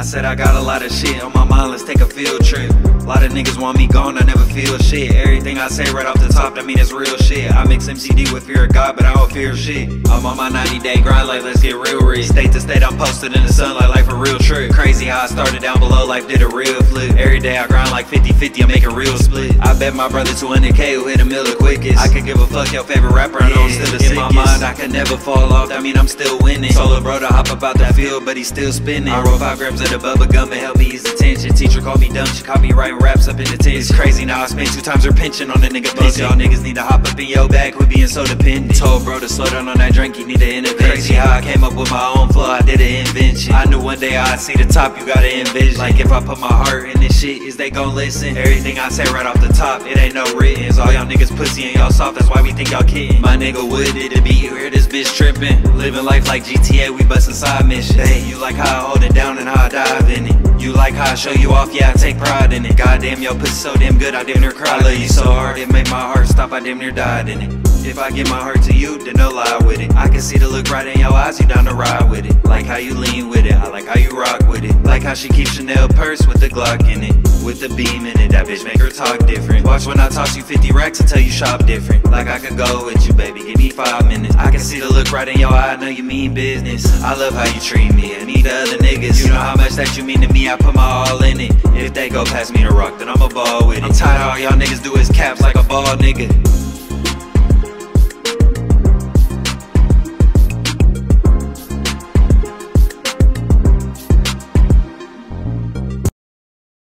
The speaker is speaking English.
said I got a lot of shit on my mind, let's take a field trip. A lot of niggas want me gone, I never feel shit. Everything I say right off the top, that mean it's real shit. I mix MCD with fear of God, but I don't fear shit. I'm on my 90-day grind, like let's get real rich. State to state, I'm posted in the sunlight, like a real trip. Crazy how I started down below, life did a real flip. Every day I grind like 50-50, I make a real split. I bet my brother 200K who hit a mill the quickest. I could give a fuck your favorite rapper, I know I'm still the sickest. In my mind, I can never fall off, that mean I'm still winning. Told a bro to hop up out that field, but he's still spinning. I roll 5 grams of the bubble gum and help me ease the tension. Teacher called me dumb, she caught me writing raps up in the tent. It's crazy now, I spent 2 times her pension on a nigga pension. Y'all niggas need to hop up in your bag, quit being so dependent. Told bro to slow down on that drink, he need to intervention. Crazy how I came up with my own flow, I did an invention. I knew one day I'd see the top, you gotta envision. Like if I put my heart in this shit, is they gon' listen? Everything I say right off the top, it ain't no written. All y'all niggas pussy and y'all soft, that's why we think y'all kidding. My nigga WoodOnDaBeat, you hear this bitch trippin'. Living life like GTA, we bustin' side missions. Hey, you like how I hold it down and how I dive in it. You like how I show you off, yeah I take pride in it. Goddamn, your pussy so damn good, I damn near cried. I love you so hard, it made my heart stop, I damn near died in it. If I give my heart to you, then no lie with it. I can see the look right in your eyes, you down to ride with it. Like how you lean with it, I like how you rock with it. Like how she keeps Chanel purse with the Glock in it. With the beam in it, that bitch make her talk different. Watch when I toss you 50 racks until you shop different. Like I could go with you, baby, give me 5 minutes. I can see the look right in your eye, I know you mean business. I love how you treat me and the other niggas. You know how much that you mean to me, I put my all in it. If they go past me to rock, then I'ma ball with it. I'm tired of all y'all niggas do is caps like a ball nigga.